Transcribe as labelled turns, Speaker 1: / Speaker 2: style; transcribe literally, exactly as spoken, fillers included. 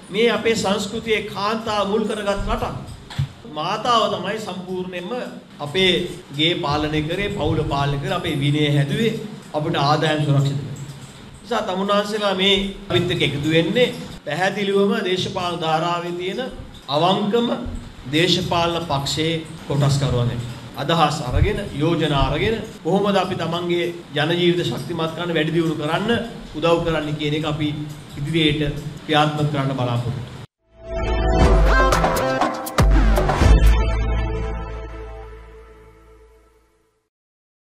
Speaker 1: මේ අපේ සංස්කෘතියේ කාන්තාව මුල් කරගත් රටක්. මාතාව තමයි සම්පූර්ණයෙන්ම අපේ ගේ පාලනය කරේ, පවුල පාලනය කරේ, අපේ විනය හැදුවේ, අපිට ආදායම් සුරක්ෂිත කරේ. නිසා තමුන්නාන්සේලා මේ අපිත් එක්ක එකතු වෙන්නේ පැහැදිලිවම දේශපාලන ධාරාවේ තියෙන අවංකම දේශපාලන පක්ෂයේ කොටස්කරුවන් වෙනවා. අදහස් අරගෙන යෝජනා අරගෙන කොහොමද අපි තමන්ගේ ජන ජීවිත ශක්තිමත් කරන්න, වැඩි දියුණු කරන්න උදව් කරන්න කියන එක අපි ඉදිරියට ක්‍රියාත්මක කරන්න බලාපොරොත්තු වෙනවා.